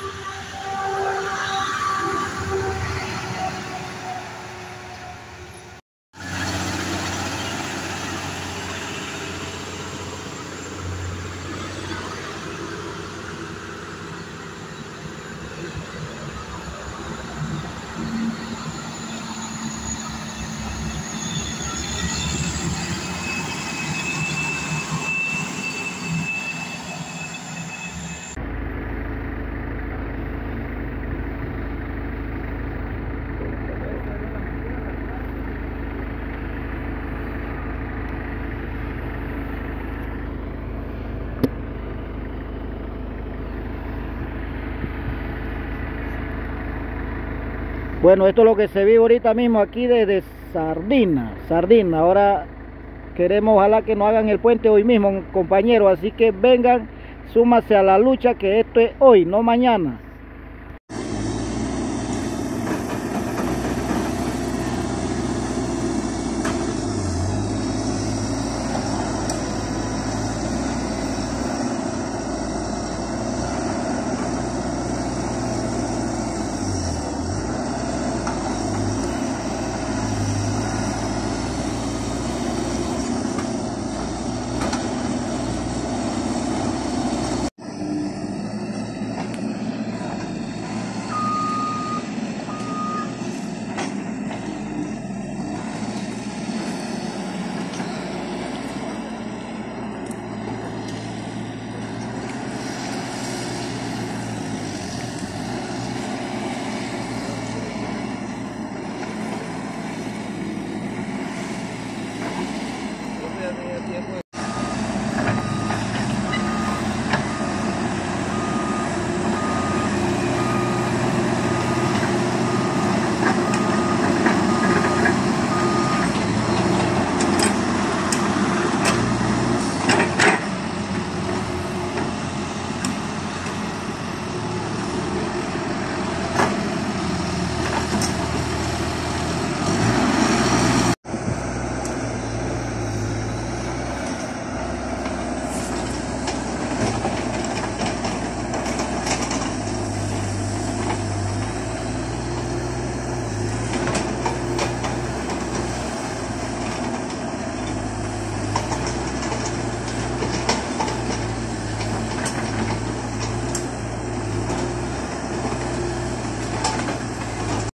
Bueno, esto es lo que se vive ahorita mismo aquí desde Sardina. Ahora queremos, ojalá que nos hagan el puente hoy mismo, compañeros. Así que vengan, súmase a la lucha, que esto es hoy, no mañana.